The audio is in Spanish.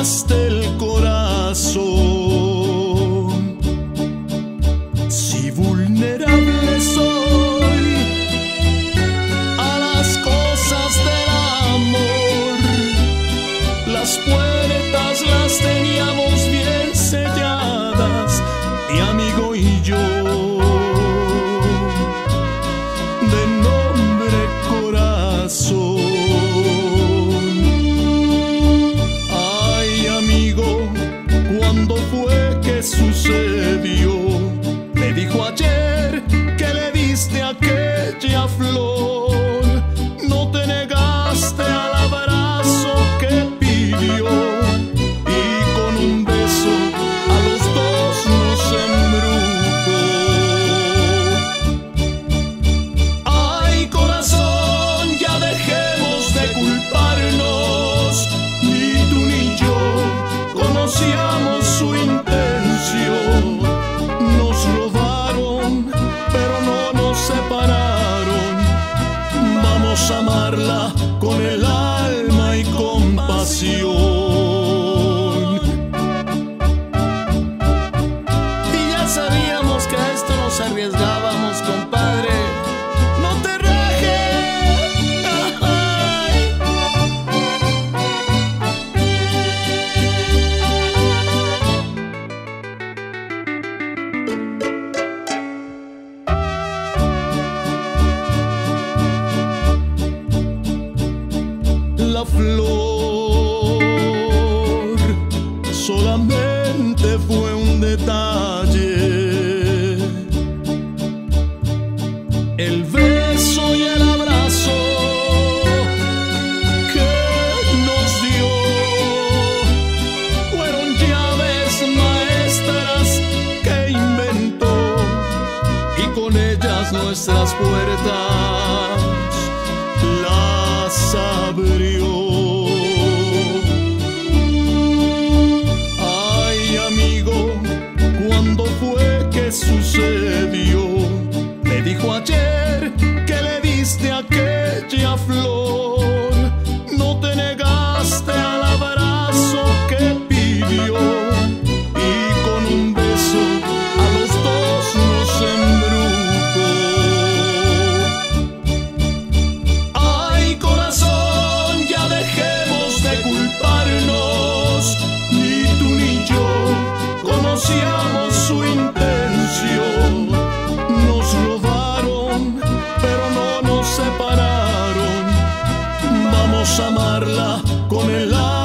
robaste el corazón. Si vulnerable soy a las cosas del amor, las puertas las teníamos bien selladas, mi amigo y yo. De nombre corazón. Ay, amigo, ¿cuándo fue que sucedió? Me dijo ayer que le diste aquella flor, no te negaste al abrazo que pidió, y con un beso a los dos nos embrujó. Ay, corazón, ya dejemos de culparnos, ni tú ni yo conocíamos su intención. Nos robaron, pero no nos separaron. Vamos a amarla con el alma y compasión. Y ya sabíamos que a esto nos arriesgábamos, compadre. No te rajes. Ay. La flor solamente fue un detalle, el beso y el abrazo que nos dio fueron llaves maestras que inventó, y con ellas nuestras puertas las abrió. Ay, amigo, ¿cuándo fue que sucedió? Me dijo ayer que le diste aquella flor, no te negaste al abrazo que pidió, y con un beso a los dos nos embrujó. Ay, corazón, ya dejemos de culparnos, ni tú ni yo conocíamos su intención. Nos robaron, pero no nos separaron. Vamos a amarla con el alma